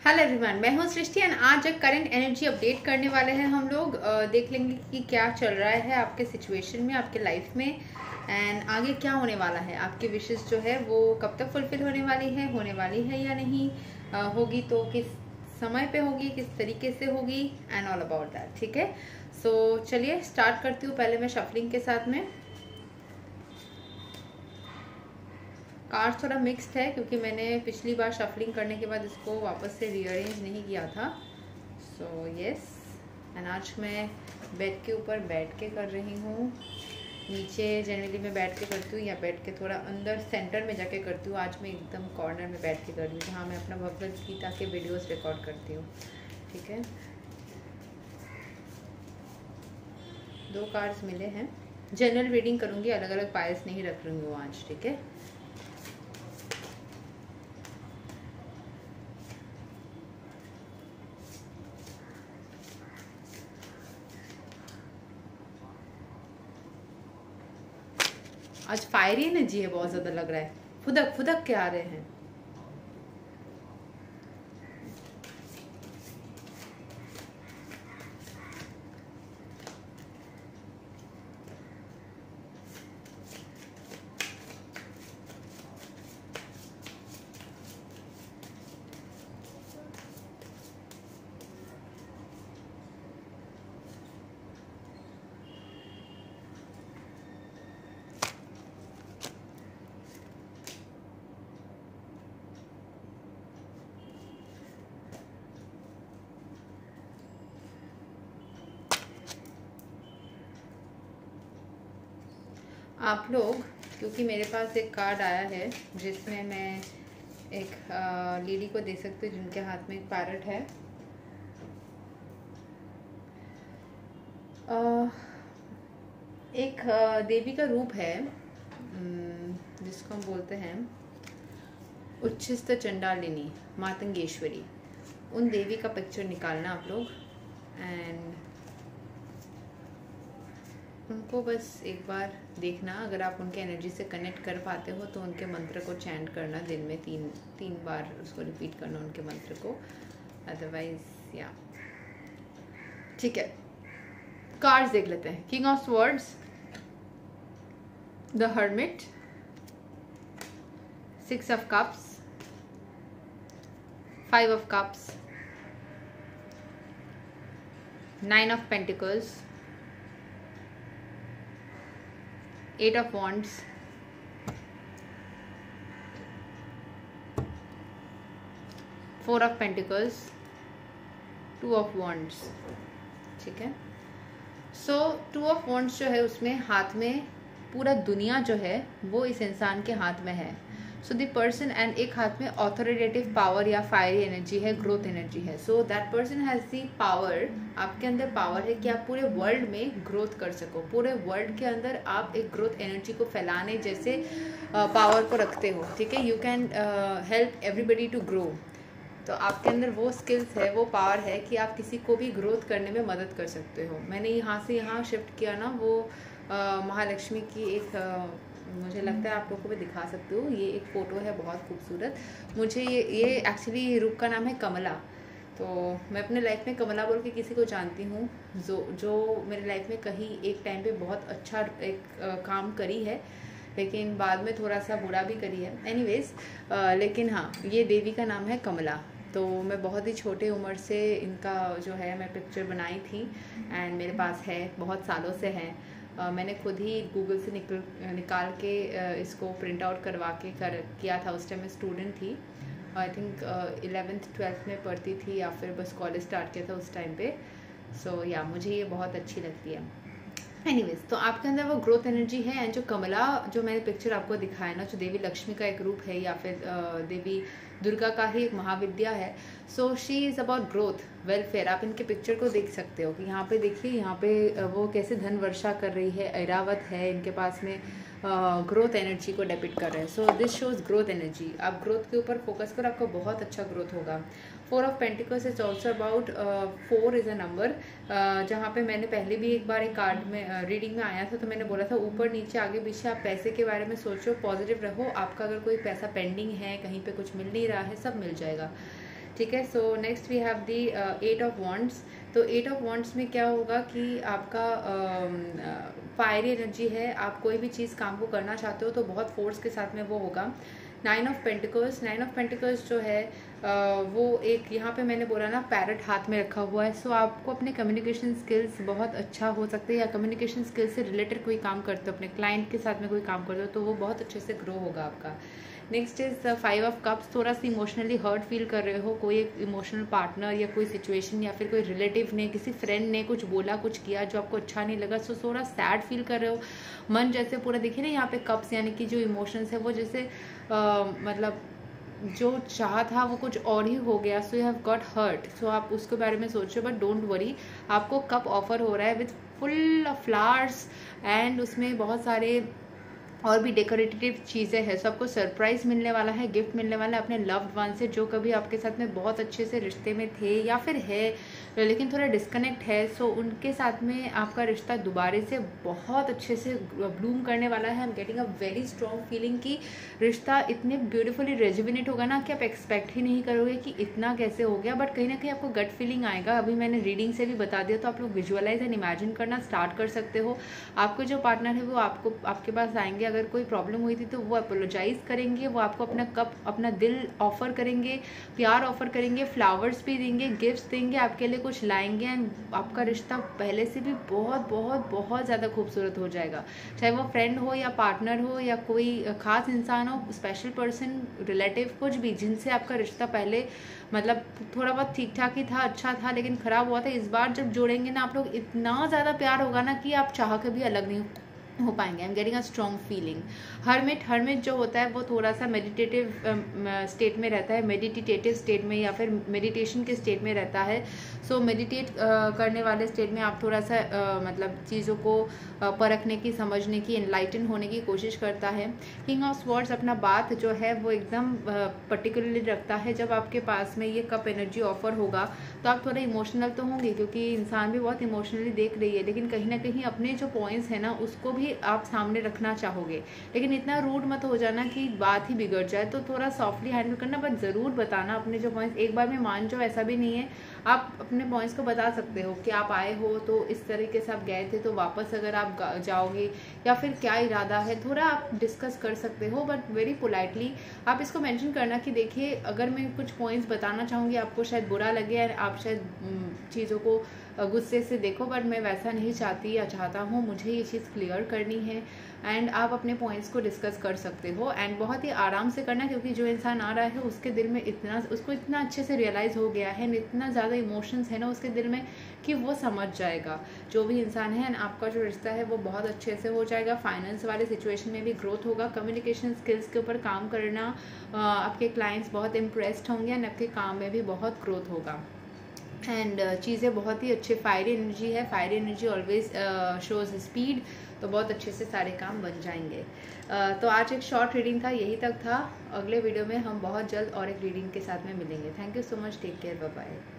Hello everyone, मैं हूं सृष्टि and आज एक करंट एनर्जी अपडेट करने वाले हैं हम लोग। देख लेंगे कि क्या चल रहा है आपके सिचुएशन में, आपके लाइफ में एंड आगे क्या होने वाला है। आपकी विशेस जो है वो कब तक फुलफिल होने वाली है या नहीं, होगी तो किस समय पे होगी, किस तरीके से होगी एंड ऑल अबाउट दैट। ठीक है, सो चलिए स्टार्ट करती हूँ। पहले मैं शफलिंग के साथ में कार्ड थोड़ा मिक्स्ड है क्योंकि मैंने पिछली बार शफलिंग करने के बाद इसको वापस से रीअरेंज नहीं किया था। सो यस, एंड आज मैं बेड के ऊपर बैठ के कर रही हूँ। नीचे जनरली मैं बैठ के करती हूँ या बैठ के थोड़ा अंदर सेंटर में जाके करती हूँ। आज मैं एकदम कॉर्नर में बैठ के कर रही हूँ जहाँ मैं अपना भगवद गीता के वीडियोस रिकॉर्ड करती हूँ। ठीक है, 2 कार्ड्स मिले हैं। जनरल रीडिंग करूँगी, अलग अलग पायल्स नहीं रख रही हूँ आज। ठीक है, आज फायरी एनर्जी है, बहुत ज्यादा लग रहा है। फुदक फुदक के आ रहे हैं। आप लोग, क्योंकि मेरे पास एक कार्ड आया है जिसमें मैं एक लेडी को दे सकती हूँ जिनके हाथ में एक पैरट है। एक देवी का रूप है जिसको हम बोलते हैं उच्छिष्ट चंडालिनी मातंगेश्वरी। उन देवी का पिक्चर निकालना आप लोग एंड उनको बस एक बार देखना। अगर आप उनके एनर्जी से कनेक्ट कर पाते हो तो उनके मंत्र को चैंट करना, दिन में तीन बार उसको रिपीट करना उनके मंत्र को। अदरवाइज या ठीक है, कार्ड्स देख लेते हैं। King of swords, the hermit, 6 of cups, 5 of cups, 9 of pentacles, 8 of wands, 4 of pentacles, 2 of wands। ठीक है, सो 2 of wands जो है उसमें हाथ में पूरा दुनिया जो है वो इस इंसान के हाथ में है। सो द पर्सन एंड एक हाथ में ऑथोरिटेटिव पावर या फायरी एनर्जी है, ग्रोथ एनर्जी है। So that person has the power, आपके अंदर पावर है कि आप पूरे वर्ल्ड में ग्रोथ कर सको। पूरे वर्ल्ड के अंदर आप एक ग्रोथ एनर्जी को फैलाने जैसे पावर को रखते हो। ठीक है, you can help everybody to grow. तो आपके अंदर वो स्किल्स है, वो पावर है कि आप किसी को भी ग्रोथ करने में मदद कर सकते हो। मैंने यहाँ से यहाँ शिफ्ट किया ना, वो महालक्ष्मी की एक मुझे लगता है आप लोगों को भी दिखा सकती हूँ। ये एक फ़ोटो है बहुत खूबसूरत। मुझे ये एक्चुअली रूप का नाम है कमला। तो मैं अपने लाइफ में कमला बोल के किसी को जानती हूँ जो मेरे लाइफ में कहीं एक टाइम पे बहुत अच्छा एक काम करी है, लेकिन बाद में थोड़ा सा बुरा भी करी है। एनीवेज, लेकिन हाँ, ये देवी का नाम है कमला। तो मैं बहुत ही छोटे उम्र से इनका जो है मैं पिक्चर बनाई थी एंड मेरे पास है, बहुत सालों से है। मैंने खुद ही गूगल से निकाल के इसको प्रिंट आउट करवा के किया था। उस टाइम मैं स्टूडेंट थी, आई थिंक 11th 12th में पढ़ती थी या फिर बस कॉलेज स्टार्ट किया था उस टाइम पे। सो या मुझे ये बहुत अच्छी लगती है। एनीवेज, तो आपके अंदर वो ग्रोथ एनर्जी है एंड जो कमला जो मैंने पिक्चर आपको दिखाया ना, जो देवी लक्ष्मी का एक रूप है या फिर देवी दुर्गा का ही एक महाविद्या है। So she is about growth, welfare. आप इनके पिक्चर को देख सकते हो कि यहाँ पे देखिए, यहाँ पे वो कैसे धन वर्षा कर रही है, ऐरावत है इनके पास में, ग्रोथ एनर्जी को डेपिक्ट कर रहे हैं। So this shows growth energy. आप ग्रोथ के ऊपर फोकस करो, आपको बहुत अच्छा ग्रोथ होगा। 4 of pentacles is also about 4 is a number. जहाँ पे मैंने पहले भी एक बार एक कार्ड में रीडिंग में आया था तो मैंने बोला था ऊपर नीचे आगे पीछे आप पैसे के बारे में सोचो, पॉजिटिव रहो। आपका अगर कोई पैसा पेंडिंग है, कहीं पे कुछ मिल नहीं रहा है, सब मिल जाएगा। ठीक है। So next we have the 8 of wands. तो 8 ऑफ वॉन्ड्स में क्या होगा कि आपका फायरी एनर्जी है, आप कोई भी चीज़ काम को करना चाहते हो तो बहुत फोर्स के साथ में वो होगा। 9 ऑफ पेंटिकल्स, 9 ऑफ पेंटिकल्स जो है वो एक यहाँ पे मैंने बोला ना पैरट हाथ में रखा हुआ है। सो आपको अपने कम्युनिकेशन स्किल्स बहुत अच्छा हो सकते हैं, या कम्युनिकेशन स्किल्स से रिलेटेड कोई काम करते हो, अपने क्लाइंट के साथ में कोई काम करते हो तो वो बहुत अच्छे से ग्रो होगा आपका। Next is 5 of cups. थोड़ा सा इमोशनली हर्ट फील कर रहे हो, कोई एक इमोशनल पार्टनर या कोई सिचुएशन या फिर कोई रिलेटिव ने, किसी फ्रेंड ने कुछ बोला, कुछ किया जो आपको अच्छा नहीं लगा। सो थोड़ा सैड फील कर रहे हो, मन जैसे पूरा देखिए ना यहाँ पे कप्स, यानी कि जो इमोशंस है वो जैसे मतलब जो चाहा था वो कुछ और ही हो गया। So you have got hurt. So आप उसके बारे में सोचो, बट डोंट वरी, आपको कप ऑफर हो रहा है with full of flowers and उसमें बहुत सारे और भी डेकोरेटिव चीज़ें हैं। सो आपको सरप्राइज मिलने वाला है, गिफ्ट मिलने वाला है अपने लव्ड वन से, जो कभी आपके साथ में बहुत अच्छे से रिश्ते में थे या फिर है लेकिन थोड़ा डिस्कनेक्ट है। सो उनके साथ में आपका रिश्ता दोबारा से बहुत अच्छे से ब्लूम करने वाला है। I am getting a very strong feeling कि रिश्ता इतने ब्यूटीफुली रेजुविनेट होगा ना कि आप एक्सपेक्ट ही नहीं करोगे कि इतना कैसे हो गया, बट कहीं ना कहीं आपको गट फीलिंग आएगा। अभी मैंने रीडिंग से भी बता दिया, तो आप लोग विजुअलाइज एंड इमेजिन करना स्टार्ट कर सकते हो। आपको जो पार्टनर है वो आपके पास आएंगे, अगर कोई प्रॉब्लम हुई थी तो वो अपोलोजाइज करेंगे, वो आपको अपना कप, अपना दिल ऑफर करेंगे, प्यार ऑफर करेंगे, फ्लावर्स भी देंगे, गिफ्ट्स देंगे, आपके लिए कुछ लाएंगे एंड आपका रिश्ता पहले से भी बहुत बहुत बहुत ज़्यादा खूबसूरत हो जाएगा। चाहे वो फ्रेंड हो या पार्टनर हो या कोई खास इंसान हो, स्पेशल पर्सन, रिलेटिव, कुछ भी जिनसे आपका रिश्ता पहले मतलब थोड़ा बहुत ठीक ठाक ही था, अच्छा था लेकिन ख़राब हुआ था, इस बार जब जोड़ेंगे ना आप लोग, इतना ज़्यादा प्यार होगा ना कि आप चाह के भी अलग नहीं हो पाएंगे। I am getting a strong feeling. Hermit जो होता है वो थोड़ा सा मेडिटेटिव स्टेट में रहता है, मेडिटेटिव स्टेट में या फिर मेडिटेशन के स्टेट में रहता है। सो मेडिटेट करने वाले स्टेट में आप थोड़ा सा मतलब चीज़ों को परखने की, समझने की, एनलाइटन होने की कोशिश करता है। किंग ऑफ स्वॉर्ड्स अपना बात जो है वो एकदम पर्टिकुलरली रखता है। जब आपके पास में ये कप एनर्जी ऑफर होगा तो आप थोड़ा इमोशनल तो होंगे, क्योंकि इंसान भी बहुत इमोशनली देख रही है, लेकिन कहीं ना कहीं अपने जो पॉइंट्स है ना उसको भी आप सामने रखना चाहोगे, लेकिन इतना रूड मत हो जाना कि बात ही बिगड़ जाए। तो थोड़ा सॉफ्टली हैंडल करना, बट ज़रूर बताना अपने जो पॉइंट्स। एक बार में मान जाओ ऐसा भी नहीं है, आप अपने पॉइंट्स को बता सकते हो कि आप आए हो तो इस तरीके से आप गए थे, तो वापस अगर आप जाओगे या फिर क्या इरादा है, थोड़ा आप डिस्कस कर सकते हो, बट वेरी पोलाइटली आप इसको मेंशन करना कि देखिए अगर मैं कुछ पॉइंट्स बताना चाहूँगी, आपको शायद बुरा लगे और आप शायद चीज़ों को गुस्से से देखो, बट मैं वैसा नहीं चाहती या चाहता हूँ, मुझे ये चीज़ क्लियर करनी है। एंड आप अपने पॉइंट्स को डिस्कस कर सकते हो एंड बहुत ही आराम से करना, क्योंकि जो इंसान आ रहा है उसके दिल में उसको इतना अच्छे से रियलाइज़ हो गया है, इतना ज़्यादा इमोशंस है ना उसके दिल में कि वो समझ जाएगा जो भी इंसान है। एंड आपका जो रिश्ता है वो बहुत अच्छे से हो जाएगा। फाइनेंस वाले सिचुएशन में भी ग्रोथ होगा। कम्युनिकेशन स्किल्स के ऊपर काम करना, आपके क्लाइंट्स बहुत इम्प्रेस्ड होंगे एंड आपके काम में भी बहुत ग्रोथ होगा। एंड चीज़ें बहुत ही अच्छे, फायरी एनर्जी है, fiery energy always shows speed, तो बहुत अच्छे से सारे काम बन जाएंगे। तो आज एक शॉर्ट रीडिंग था, यही तक था। अगले वीडियो में हम बहुत जल्द और एक रीडिंग के साथ में मिलेंगे। Thank you so much, take care, bye bye.